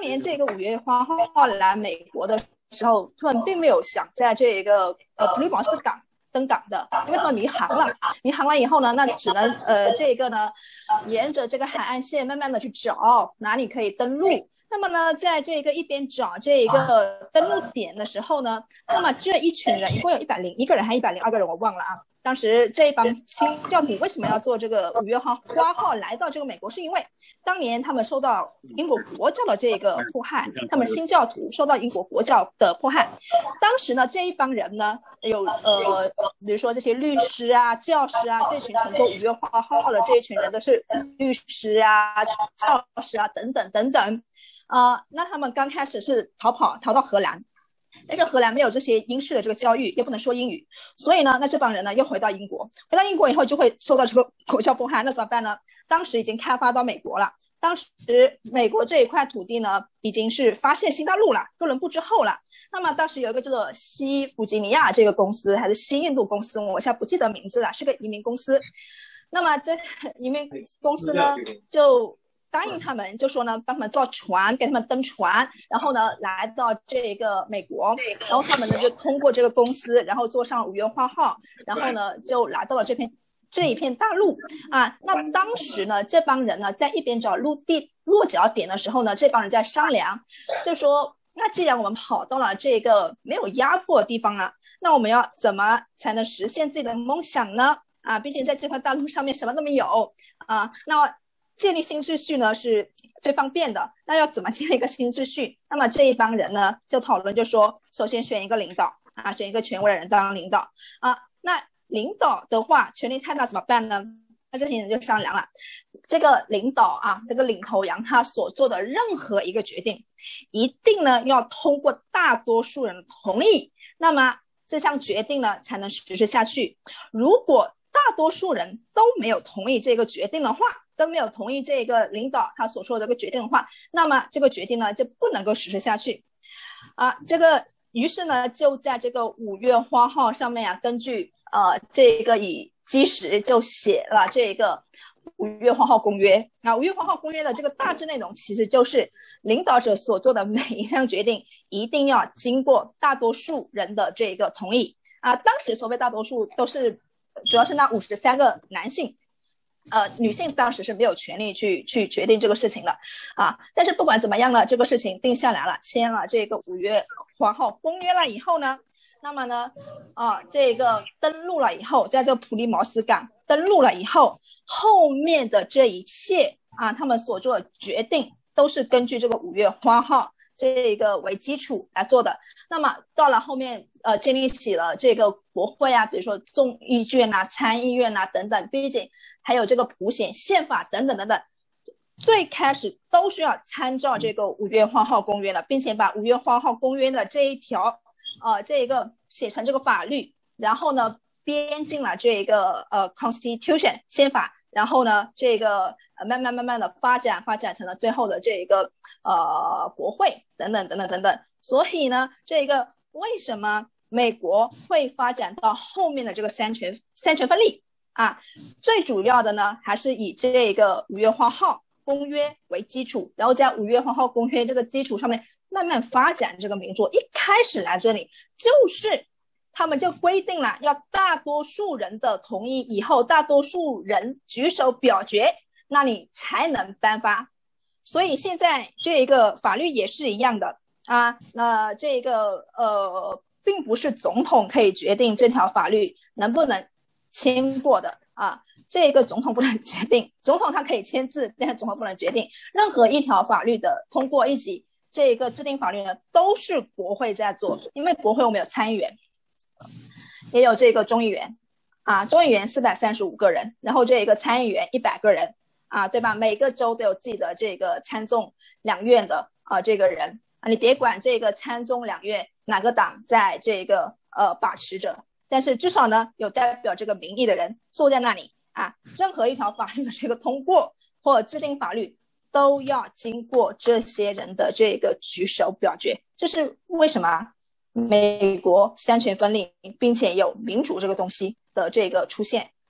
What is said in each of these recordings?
年这个5月花号来美国的时候，他们并没有想在这个普利茅斯港登港的，因为他们迷航了。迷航了以后呢，那只能这个呢，沿着这个海岸线慢慢的去找哪里可以登陆。那么呢，在这个一边找这个登陆点的时候呢，那么这一群人一共有101个人还102个人，我忘了啊。当时这一帮新教徒为什么要做这个5月花号来到这个美国，是因为当年他们受到英国国教的这个迫害，他们新教徒受到英国国教的迫害。当时呢，这一帮人呢，有比如说这些律师啊、教师啊，这群乘坐5月花号的这一群人都是律师啊、教师啊等等等等。那他们刚开始是逃到荷兰，但是荷兰没有这些英式的这个教育，也不能说英语，所以呢，那这帮人呢又回到英国，回到英国以后就会受到这个国教迫害，那怎么办呢？当时已经开发到美国了，当时美国这一块土地呢已经是发现新大陆了，哥伦布之后了。那么当时有一个叫做西弗吉尼亚这个公司，还是西印度公司，我现在不记得名字了，是个移民公司。那么这移民公司呢就答应他们，就说呢帮他们造船，给他们登船，然后呢来到这个美国，然后他们呢就通过这个公司，然后坐上5月花号，然后呢就来到了这一片大陆啊。那当时呢这帮人呢在一边找陆地落脚点的时候呢，这帮人在商量，就说那既然我们跑到了这个没有压迫的地方了，那我们要怎么才能实现自己的梦想呢？啊，毕竟在这块大陆上面什么都没有啊，那建立新秩序呢是最方便的，那要怎么建立一个新秩序？那么这一帮人呢就讨论，就说首先选一个领导啊，选一个权威的人当领导啊。那领导的话权力太大怎么办呢？那这些人就商量了，这个领导啊，这个领头羊他所做的任何一个决定，一定呢要通过大多数人同意，那么这项决定呢才能实施下去。如果大多数人都没有同意这个决定的话，都没有同意这个领导他所说的这个决定的话，那么这个决定呢就不能够实施下去啊。这个于是呢就在这个5月花号上面啊，根据这个以基石就写了这个5月花号公约啊。5月花号公约的这个大致内容其实就是领导者所做的每一项决定一定要经过大多数人的这个同意啊。当时所谓大多数都是主要是那53个男性，女性当时是没有权利去决定这个事情的啊。但是不管怎么样呢，这个事情定下来了，签了这个5月花号公约了以后呢，那么呢这个登陆了以后，在这个普利茅斯港登陆了以后，后面的这一切啊，他们所做的决定都是根据这个5月花号这个为基础来做的。那么到了后面建立起了这个国会啊，比如说众议院啊、参议院啊等等，毕竟还有这个普选宪法等等等等，最开始都是要参照这个5月花号公约的，并且把5月花号公约的这一条这个写成这个法律，然后呢编进了这个Constitution 宪法，然后呢这个慢慢的发展成了最后的这个国会等等等等等等。所以呢这个为什么美国会发展到后面的这个三权分立啊？最主要的呢还是以这个5月花号公约为基础，然后在5月花号公约这个基础上面慢慢发展这个民主。一开始来这里就是他们就规定了要大多数人的同意以后，大多数人举手表决，那你才能颁发。所以现在这个法律也是一样的啊，那这个并不是总统可以决定这条法律能不能签过的啊，这个总统不能决定，总统他可以签字，但是总统不能决定任何一条法律的通过以及这个制定法律呢，都是国会在做。因为国会我们有参议员，也有这个众议员啊，众议员435个人，然后这个参议员100个人啊，对吧？每个州都有自己的这个参众两院的这个人啊，你别管这个参众两院哪个党在这个把持着，但是至少呢有代表这个民意的人坐在那里啊。任何一条法律的这个通过或者制定法律都要经过这些人的这个举手表决。这是为什么美国三权分立并且有民主这个东西的这个出现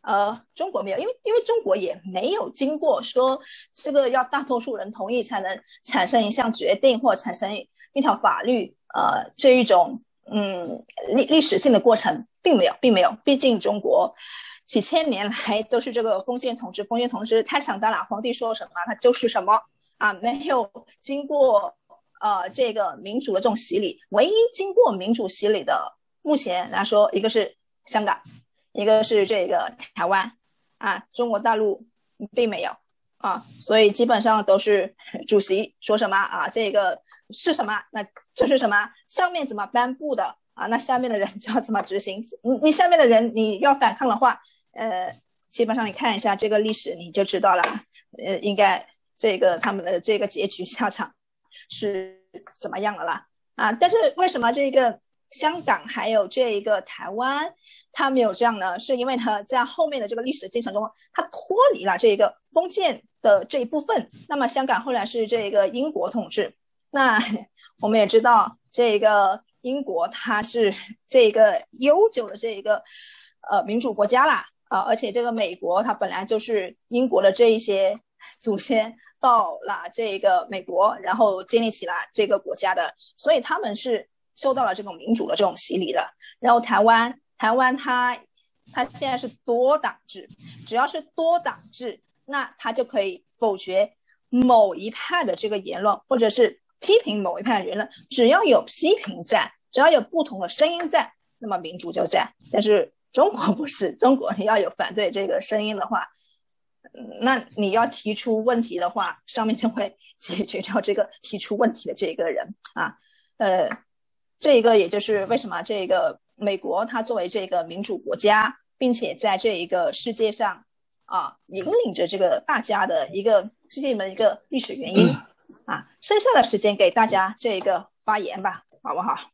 中国没有，因为中国也没有经过说这个要大多数人同意才能产生一项决定或产生一条法律，这一种历史性的过程并没有，毕竟中国几千年来都是这个封建统治，封建统治太强大了，皇帝说什么它就是什么啊，没有经过这个民主的这种洗礼。唯一经过民主洗礼的，目前来说，一个是香港，一个是这个台湾啊，中国大陆并没有啊，所以基本上都是主席说什么啊，这个是什么，那就是什么，上面怎么颁布的啊，那下面的人就要怎么执行。你下面的人你要反抗的话，基本上你看一下这个历史你就知道了，应该这个他们的这个结局下场是怎么样的啦啊。但是为什么这个香港还有这个台湾它没有这样呢？是因为呢在后面的这个历史进程中，它脱离了这个封建的这一部分。那么香港后来是这个英国统治，那我们也知道这个英国它是这个悠久的这个民主国家啦而且这个美国它本来就是英国的这一些祖先到了这个美国，然后建立起了这个国家的，所以他们是受到了这种民主的这种洗礼的。然后台湾它现在是多党制，只要是多党制，那它就可以否决某一派的这个言论，或者是批评某一派的言论。只要有批评在，只要有不同的声音在，那么民主就在。但是中国不是，中国你要有反对这个声音的话，那你要提出问题的话，上面就会解决掉这个提出问题的这个人啊。这个也就是为什么这个美国它作为这个民主国家，并且在这一个世界上引领着这个大家的一个世界的一个历史原因啊。剩下的时间给大家这个发言吧，好不好？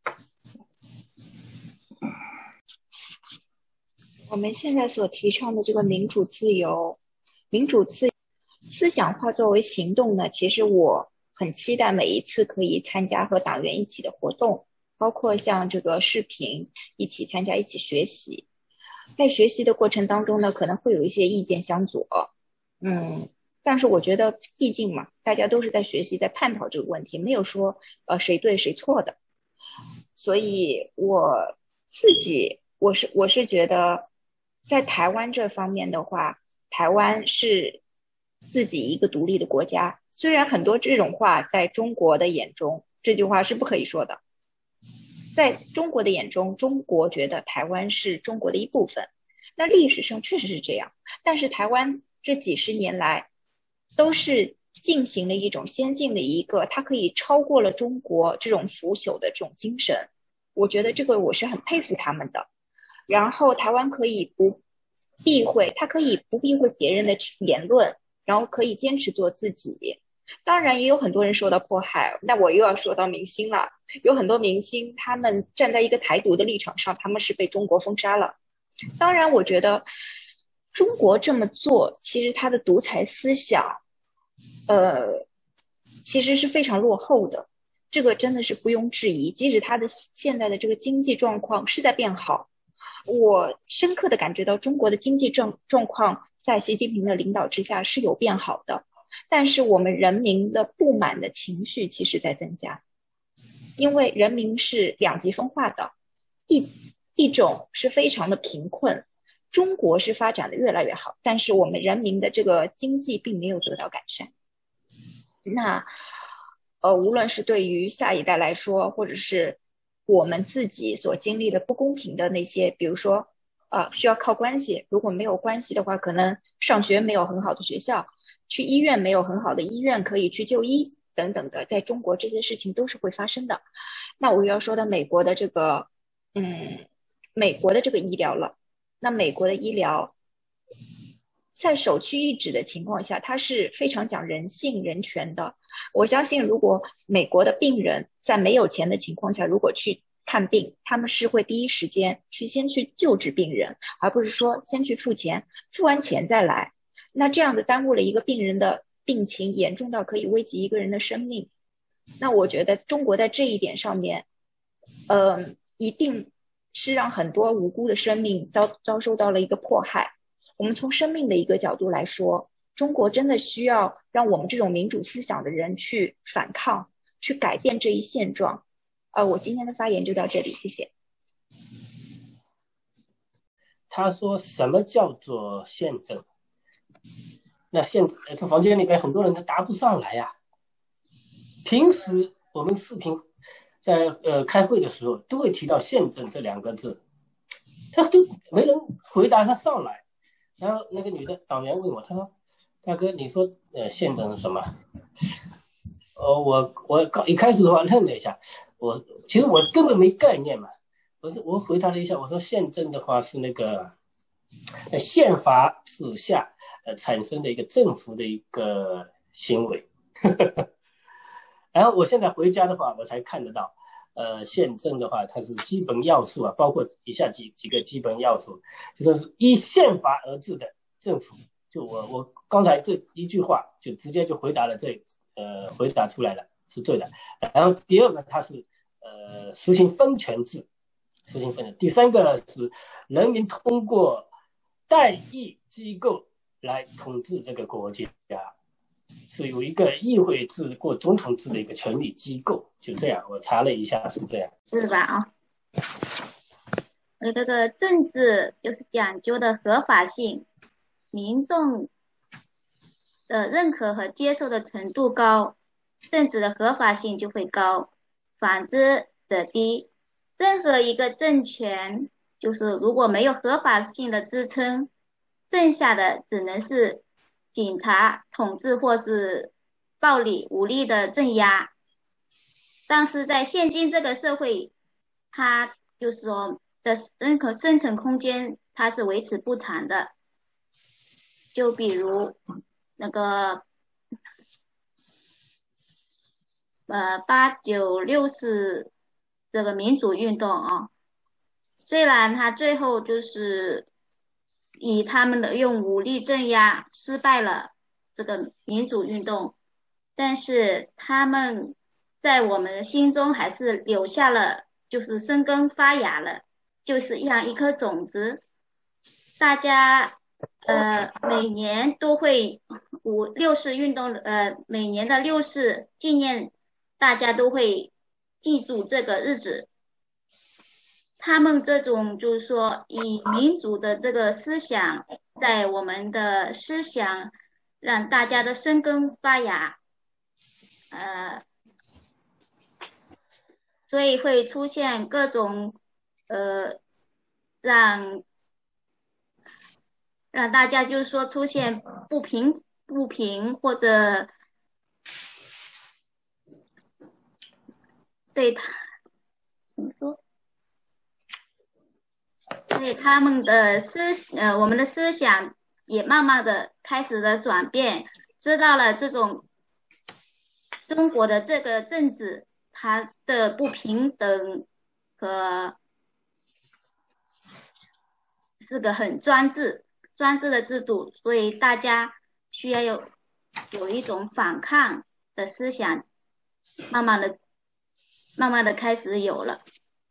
我们现在所提倡的这个民主自由思想化作为行动呢，其实我很期待每一次可以参加和党员一起的活动，包括像这个视频一起参加一起学习。在学习的过程当中呢，可能会有一些意见相左，但是我觉得毕竟嘛，大家都是在学习在探讨这个问题，没有说谁对谁错的。所以我自己我是觉得在台湾这方面的话，台湾是自己一个独立的国家，虽然很多这种话在中国的眼中，这句话是不可以说的。在中国的眼中，中国觉得台湾是中国的一部分，那历史上确实是这样。但是台湾这几十年来都是进行了一种先进的一个，它可以超过了中国这种腐朽的这种精神，我觉得这个我是很佩服他们的。然后台湾可以不避讳，它可以不避讳别人的言论，然后可以坚持做自己。当然也有很多人受到迫害，那我又要说到明星了。有很多明星他们站在一个台独的立场上，他们是被中国封杀了。当然我觉得中国这么做，其实他的独裁思想其实是非常落后的，这个真的是毋庸置疑。即使他的现在的这个经济状况是在变好，我深刻的感觉到中国的经济状况在习近平的领导之下是有变好的，但是我们人民的不满的情绪其实在增加。因为人民是两极分化的，一种是非常的贫困，中国是发展的越来越好，但是我们人民的这个经济并没有得到改善。那无论是对于下一代来说，或者是我们自己所经历的不公平的那些，比如说需要靠关系，如果没有关系的话，可能上学没有很好的学校，去医院没有很好的医院可以去就医等等的，在中国这些事情都是会发生的。那我又要说到美国的这个医疗了。那美国的医疗在首屈一指的情况下，它是非常讲人性人权的。我相信如果美国的病人在没有钱的情况下，如果去看病，他们是会第一时间先去救治病人，而不是说先去付钱，付完钱再来。那这样子耽误了一个病人的病情严重到可以危及一个人的生命。那我觉得中国在这一点上面一定是让很多无辜的生命遭受到了一个迫害。 我们从生命的一个角度来说，中国真的需要让我们这种民主思想的人去反抗，去改变这一现状。我今天的发言就到这里，谢谢。 他说什么叫做宪政？那这房间里边很多人都答不上来呀。平时我们视频在开会的时候都会提到宪政这2个字，他都没人回答他上来。然后那个女的党员问我，她说：“大哥，你说宪政是什么？”我一开始的话愣了一下，其实我根本没概念嘛。我回答了一下，我说宪政的话是那个宪法之下产生的一个政府的一个行为。然后我现在回家的话，我才看得到，宪政的话它是基本要素啊，包括以下几个基本要素，就说是依宪法而治的政府。就我刚才这一句话就直接就回答了回答出来了，是对的。然后第2个它是实行分权制，第3个是人民通过代议机构来统治这个国家，是有一个议会制或总统制的一个权力机构，就这样。我查了一下是这样， 是吧？啊，这个政治就是讲究的合法性，民众的认可和接受的程度高，政治的合法性就会高，反之则低。任何一个政权就是如果没有合法性的支撑，剩下的只能是警察统治或是暴力武力的镇压。但是在现今这个社会，它就是说的认可生存空间它是维持不长的。就比如那个8·9·60这个民主运动啊，虽然他最后就是以他们的用武力镇压失败了这个民主运动，但是他们在我们的心中还是留下了，就是生根发芽了，就是像一颗种子。大家每年都会六四运动，每年的六四纪念，大家都会记住这个日子。他们这种就是说以民主的这个思想，在我们的思想让大家的生根发芽，所以会出现各种让大家就是说出现不平或者对他怎么说？对他们的我们的思想也慢慢的开始了转变，知道了这种中国的这个政治它的不平等和是个很专制的制度，所以大家需要有一种反抗的思想，慢慢的开始有了。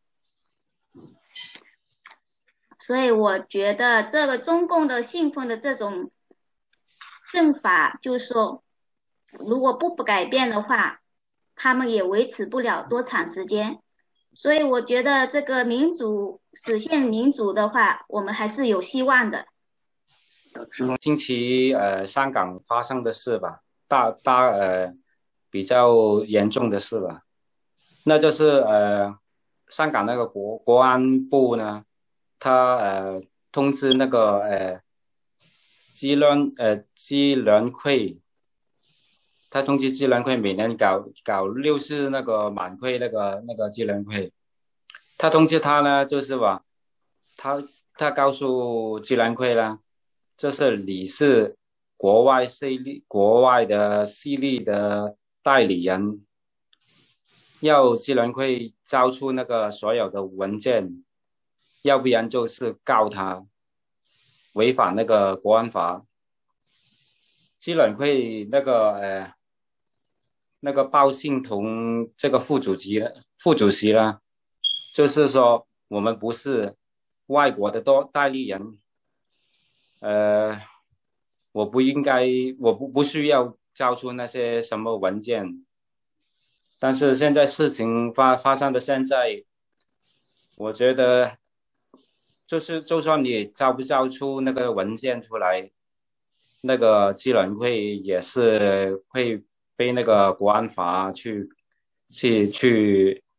所以我觉得这个中共的信奉的这种政法，就是说如果不改变的话，他们也维持不了多长时间。所以我觉得这个实现民主的话，我们还是有希望的。 近期香港发生的事吧，比较严重的事吧，那就是香港那个国安部呢，他通知那个支联会，他通知支联会每年搞六四那个晚会那个支联会，他通知他呢，就是吧，他告诉支联会呢，就是你是国外的势力的代理人，要支联会交出那个所有的文件，要不然就是告他违反那个国安法。支联会那个鲍信彤这个副主席呢，就是说我们不是外国的代理人， 我不应该，我不需要交出那些什么文件。但是现在事情发生的现在，我觉得就算你交不交出那个文件出来，那个基伦会也是会被那个国安法去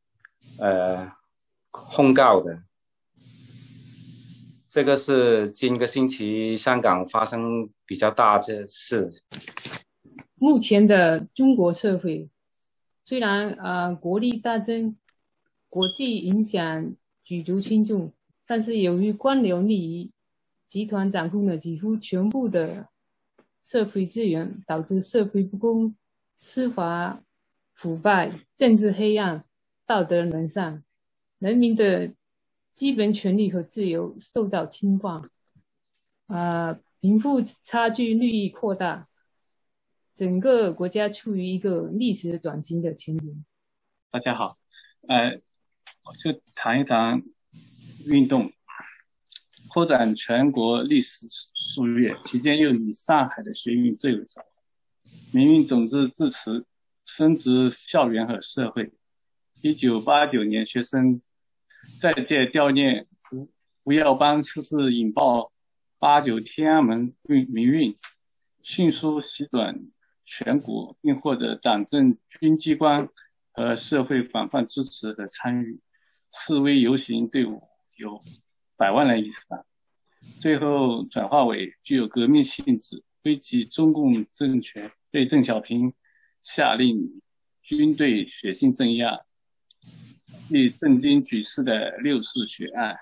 控告的。这个是今个星期香港发生比较大的事。 目前的中国社会，虽然国力大增，国际影响举足轻重，但是由于官僚利益集团掌控了几乎全部的社会资源，导致社会不公、司法腐败、政治黑暗、道德沦丧，人民的基本权利和自由受到侵犯，贫富差距日益扩大，整个国家处于一个历史转型的前景。 大家好，我就谈一谈运动。扩展全国历史数月期间，又以上海的学运最为早。民运总之自此深植校园和社会。1989年，学生在界悼念不要帮此事引爆89天安门民运，迅速席卷全国，并获得党政军机关和社会广泛支持的参与。示威游行队伍有100万人以上，最后转化为具有革命性质，危及中共政权，对邓小平下令军队血腥镇压。亦震惊举世的6·4血案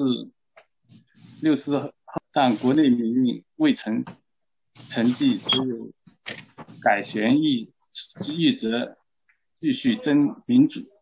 ，6·4后，但国内民运未曾成绩，只有改弦易辙，继续争民主。